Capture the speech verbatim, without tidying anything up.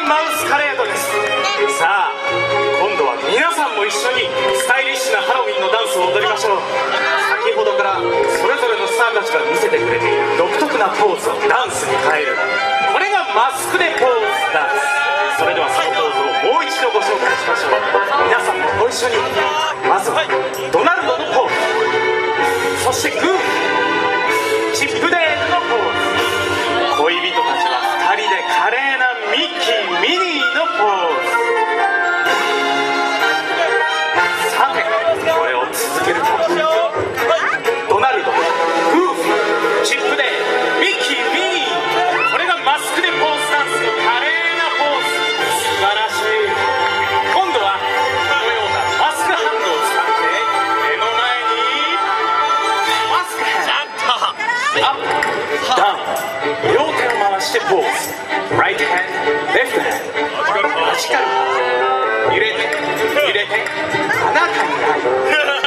マウスカレードです。さあ今度は皆さんも一緒にスタイリッシュなハロウィンのダンスを踊りましょう。先ほどからそれぞれのスターたちが見せてくれている独特なポーズをダンスに変える、これがマスクでポーズダンス。それではそのポーズをもう一度ご紹介しましょう。皆さんもご一緒に。まずはドナルドのポーズ、そしてグーフィー、チップデールのポーズ、恋人たちはふたりで華麗なミッキーミニーのポーズ。さてこれを続けるとドナルド、グーフィー、チップデール、ミッキーミニー、これがマスクでポーズダンスの華麗なポーズ。素晴らしい。今度はこのようなマスクハンドを使って目の前にマスクハンドアップダウン、両手を回してポーズ。ライトハンドレフトハンド、マジカル揺れて揺れてあなたに会う。